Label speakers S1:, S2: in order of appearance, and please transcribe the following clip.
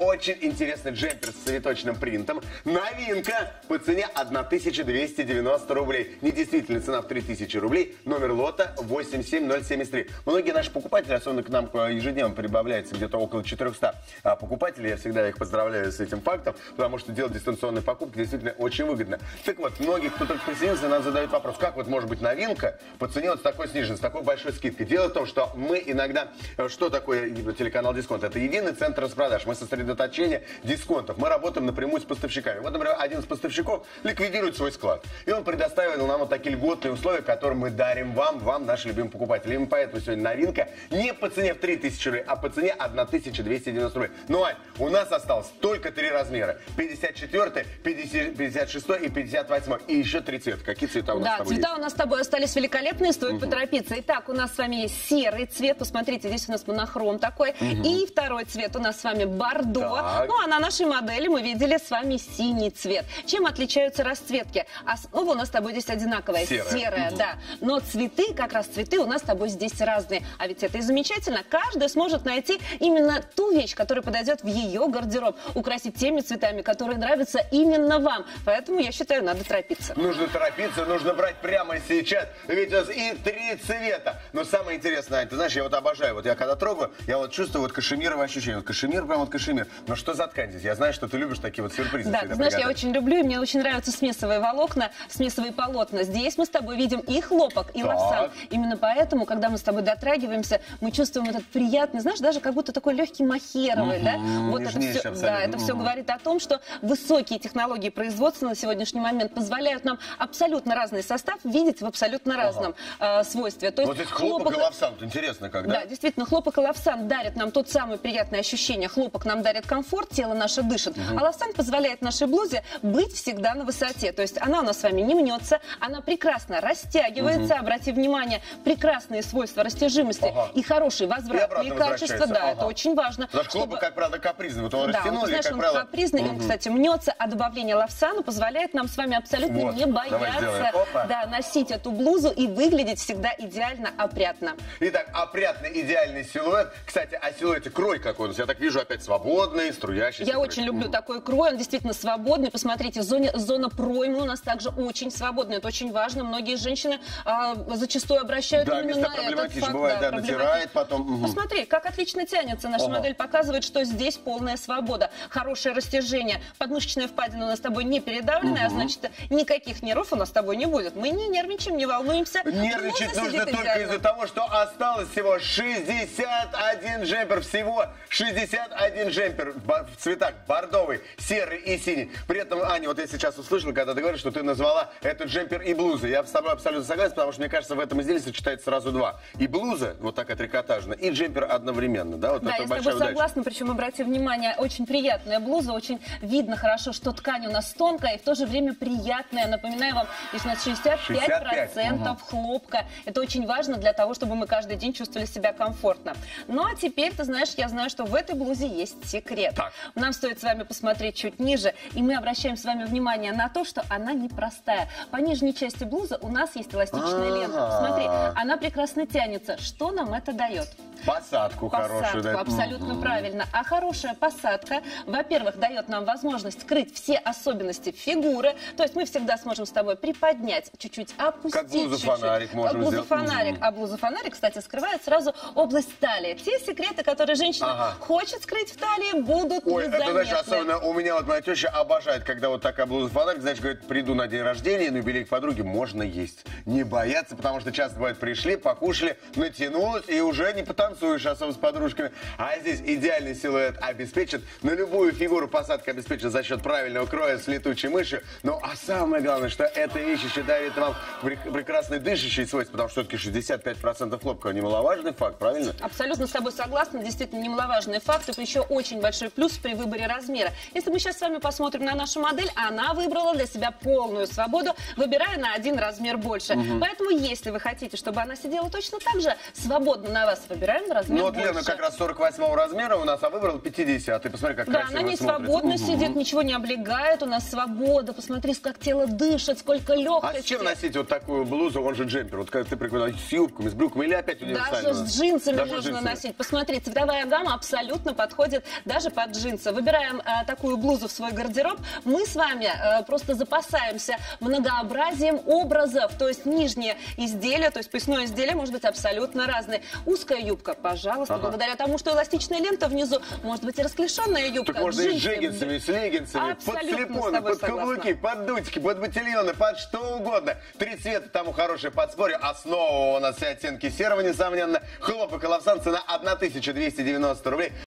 S1: очень интересный джемпер с цветочным принтом. Новинка по цене 1290 рублей. Недействительная цена в 3000 рублей. Номер лота 87073. Многие наши покупатели, особенно к нам ежедневно прибавляется где-то около 400 покупателей. Я всегда их поздравляю с этим фактом, потому что делать дистанционные покупки действительно очень выгодно. Так вот, многие, кто только присоединился, нам задают вопрос, как вот может быть новинка по цене вот с такой сниженной, с такой большой скидкой. Дело в том, что мы иногда, что такое телеканал Дисконт? Это единый центр распродаж. Мы сосредоточение дисконтов. Мы работаем напрямую с поставщиками. Вот, например, один из поставщиков ликвидирует свой склад. И он предоставил нам вот такие льготные условия, которые мы дарим вам, наши любимые покупатели. Именно поэтому сегодня новинка не по цене в 3000 рублей, а по цене 1290 рублей. Ну, Ань, у нас осталось только 3 размера. 54, 56 и 58. И еще 3 цвета. Какие цвета у нас с тобой
S2: цвета
S1: есть?
S2: у нас с тобой остались великолепные, стоит поторопиться. Итак, у нас с вами есть серый цвет. Посмотрите, здесь у нас монохром такой. И второй цвет у нас с вами бордо.
S1: Так.
S2: Ну, а на нашей модели мы видели с вами синий цвет. Чем отличаются расцветки? Основа у нас с тобой здесь одинаковая. Серая, да. Но цветы, как раз цветы у нас с тобой здесь разные. А ведь это и замечательно. Каждый сможет найти именно ту вещь, которая подойдет в ее гардероб. Украсить теми цветами, которые нравятся именно вам. Поэтому, я считаю, надо торопиться.
S1: Нужно торопиться, нужно брать прямо сейчас. Ведь у нас и 3 цвета. Но самое интересное, Ань, ты знаешь, я вот обожаю. Вот я когда трогаю, я вот чувствую вот кашемировое ощущение. Вот кашемир, прям вот кашемир. Но что за ткань здесь? Я знаю, что ты любишь такие вот сюрпризы.
S2: Да, ты знаешь, я очень люблю, и мне очень нравятся смесовые волокна, смесовые полотна. Здесь мы с тобой видим и хлопок, и лавсан. Именно поэтому, когда мы с тобой дотрагиваемся, мы чувствуем этот приятный, знаешь, даже как будто такой легкий махеровый, да? Вот это все, да, это все говорит о том, что высокие технологии производства на сегодняшний момент позволяют нам абсолютно разный состав видеть в абсолютно разном свойстве. То есть
S1: вот здесь хлопок и лавсан, интересно, когда?
S2: Да, действительно, хлопок и лавсан дарят нам тот самый приятное ощущение. Хлопок нам дарит комфорт, тело наше дышит, а лавсан позволяет нашей блузе быть всегда на высоте. То есть она у нас с вами не мнется, она прекрасно растягивается, обрати внимание, прекрасные свойства растяжимости и хорошие возвратные качества. Да, это очень важно.
S1: Потому что хлопок, как правило, капризный. Вот он растянули,
S2: знаешь,
S1: как
S2: он
S1: правило...
S2: капризный, он, кстати, мнется, а добавление лавсана позволяет нам с вами абсолютно не бояться носить эту блузу и выглядеть всегда идеально опрятно.
S1: Итак, опрятный, идеальный силуэт. Кстати, о силуэте крой какой у нас. Я так вижу, опять свободный, струящийся.
S2: Я очень люблю такой крой, он действительно свободный. Посмотрите, зона проймы у нас также очень свободная. Это очень важно. Многие женщины зачастую обращают именно на этот факт.
S1: Бывает, да, натирает потом.
S2: Посмотри, как отлично тянется. Наша модель показывает, что здесь полная свобода. Хорошее растяжение. Подмышечная впадина у нас с тобой не передавленная, а значит, никаких нервов у нас с тобой не будет. Мы не нервничаем, не волнуемся.
S1: Нервничать нужно только из-за того, что осталось всего 61 джемпер. Всего 61 джемпер в цветах бордовый, серый и синий. При этом, Аня, вот я сейчас услышал, когда ты говоришь, что ты назвала этот джемпер и блузы. Я с тобой абсолютно согласен, потому что, мне кажется, в этом изделии сочетается сразу два. И блуза, вот такая трикотажная, и джемпер одновременно. Да, вот
S2: да,
S1: это
S2: я с
S1: большая
S2: тобой
S1: удача.
S2: согласна, причем, обрати внимание, очень приятная блуза, очень видно хорошо, что ткань у нас тонкая и в то же время приятная. Напоминаю вам, здесь у нас 65% хлопка. Это очень важно для того, чтобы мы каждый день чувствовали себя комфортно. Ну а теперь, ты знаешь, я знаю, что в этой блузе есть секрет.
S1: Так.
S2: Нам стоит с вами посмотреть чуть ниже, и мы обращаем с вами внимание на то, что она непростая. По нижней части блузы у нас есть эластичная лента. Посмотри, она прекрасно тянется. Что нам это дает?
S1: Посадку хорошую. Да?
S2: Абсолютно правильно. А хорошая посадка, во-первых, дает нам возможность скрыть все особенности фигуры. То есть мы всегда сможем с тобой приподнять, чуть-чуть опустить.
S1: Как блуза-фонарик можем сделать.
S2: Блуза-фонарик. А блуза-фонарик, кстати, скрывает сразу область талии. Те секреты, которые женщина хочет скрыть в талии, будут незаметны.
S1: Это, значит, особенно у меня вот моя теща обожает, когда вот такая блуза-фонарик, значит, говорит, приду на день рождения, на юбилей к подруге, можно есть. Не бояться, потому что часто бывает, пришли, покушали, натянулось, и уже не потанцуешь особо с подружками. А здесь идеальный силуэт обеспечен. На любую фигуру посадка обеспечена за счет правильного кроя с летучей мышью. Ну, а самое главное, что эта вещь еще дает вам прекрасный дышащий свойства, потому что все-таки 65% хлопка немаловажный факт, правильно?
S2: Абсолютно с тобой согласна. Действительно, немаловажный факт. Это еще очень большой плюс при выборе размера. Если мы сейчас с вами посмотрим на нашу модель, она выбрала для себя полную свободу, выбирая на один размер больше. Поэтому, если вы хотите, чтобы она сидела точно так же, свободно на вас, выбирайте выбираем размер
S1: Ну вот
S2: больше.
S1: Лена как раз 48 размера у нас, а выбрала 50. Ты посмотри, как
S2: Да,
S1: красиво
S2: она не
S1: смотрится.
S2: свободно сидит, ничего не облегает, у нас свобода. Посмотри, как тело дышит, сколько легкости.
S1: А с чем носить вот такую блузу, он же джемпер? Вот когда ты прикольно с юбками, с брюками или опять универсально?
S2: Даже с джинсами
S1: Даже
S2: можно
S1: джинсами.
S2: носить. Посмотри, цветовая гамма абсолютно подходит даже под джинсы. Выбираем такую блузу в свой гардероб. Мы с вами просто запасаемся многообразием образов. То есть нижнее изделие, то есть поясное изделие может быть абсолютно разное. Узкая юбка, пожалуйста, благодаря тому, что эластичная лента внизу, может быть и расклешенная юбка.
S1: Так можно и с
S2: джинсы,
S1: джеггинсами, и с леггинсами, под
S2: Абсолютно
S1: слепоны,
S2: с тобой
S1: под каблуки, под дутики, под ботильоны, под что угодно. 3 цвета тому хорошее подспорье. Основа у нас все оттенки серого, несомненно. Хлопок и лавсан, цена 1290 рублей.